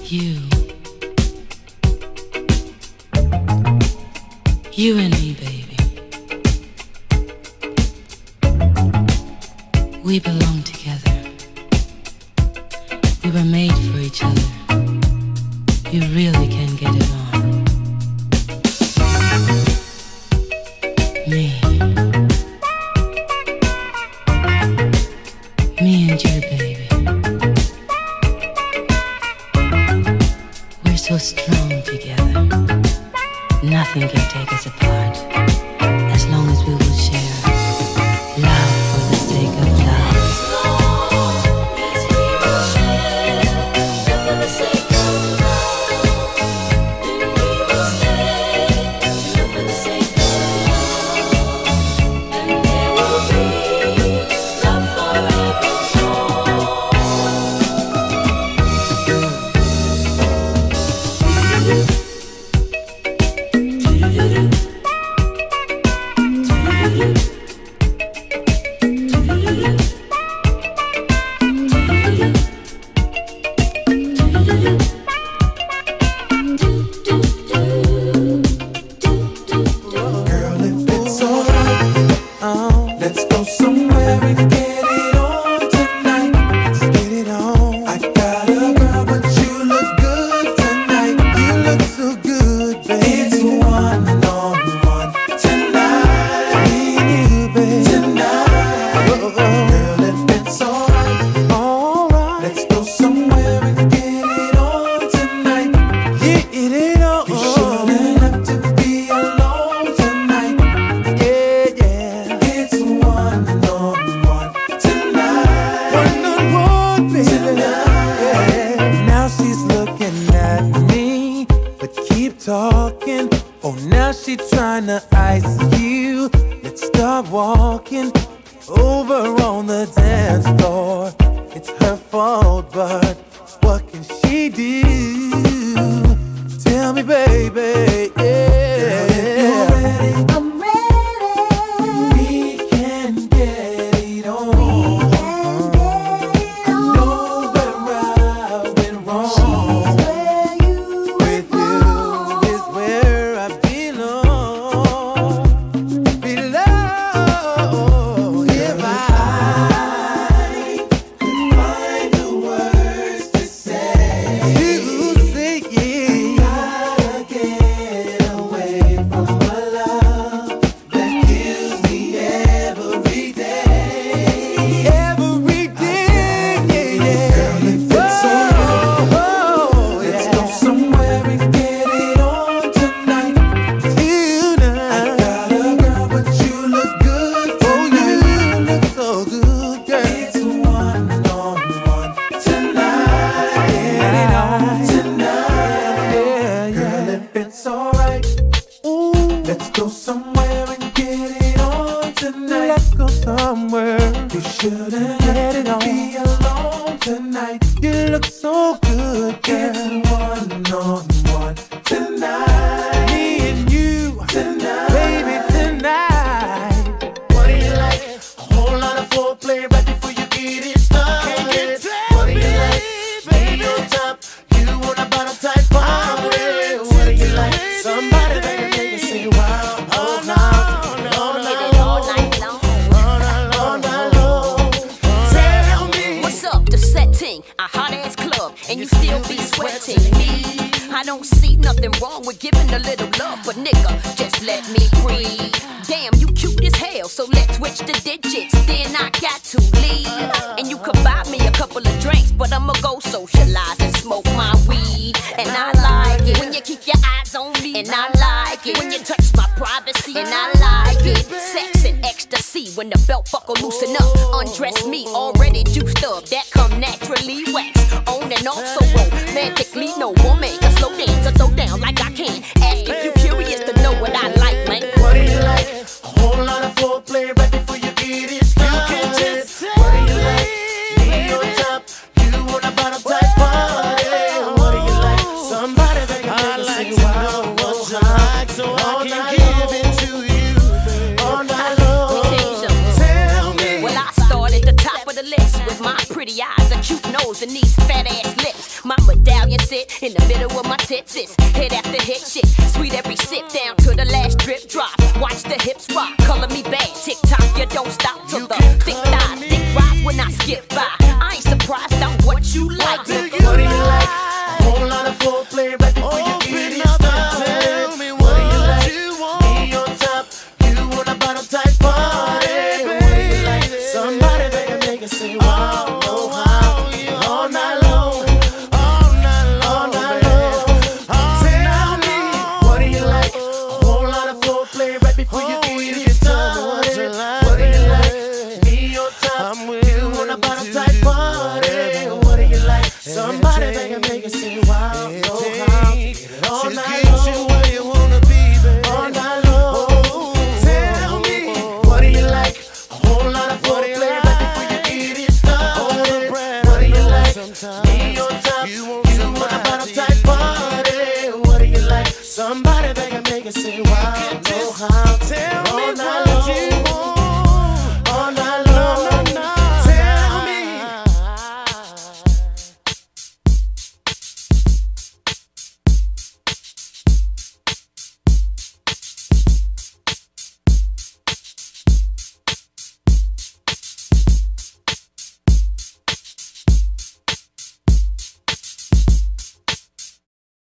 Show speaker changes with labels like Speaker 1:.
Speaker 1: You and me, baby. We belong together. We were made for each other. You really can get it on. Me and you, baby. We're so strong together. Nothing can take us apart, as long as we will share love for the sake of love. As long as we will share love for the sake of love, then we will stay love for the sake of love, and there will be love
Speaker 2: with my pretty eyes, a cute nose, and these fat ass lips. My medallion sit in the middle of my tits. It's hit after hit shit. Sweet every sip down to the last drip drop. Watch the hips rock, color me bad. Tick tock, you don't stop till the thick thighs, thick rise when I skip by. I ain't surprised, I'm what you like.
Speaker 3: What do you like? A whole lot of foreplay right before you get it started.
Speaker 4: Tell me what do you like?
Speaker 3: Me on top, you want a bottom type party. What do you like? Somebody that can make it say wow, oh how, all night long, all night long, Tell me what do you like? A whole lot of foreplay right before you get it started. What do you like? Me on top, you want a bottom type party. What do you like? Somebody that can make it say wow, oh how, all night long.
Speaker 4: Where you wanna be, baby.
Speaker 3: All night long. Tell me, what do you like? A whole lot of foreplay right before you get it started. What do you like? Me on top, you want a bottom type party. What do you like? Somebody that can make it say wow, know how.
Speaker 4: Tell
Speaker 3: All
Speaker 4: me
Speaker 3: night
Speaker 4: what you
Speaker 3: long.
Speaker 4: want.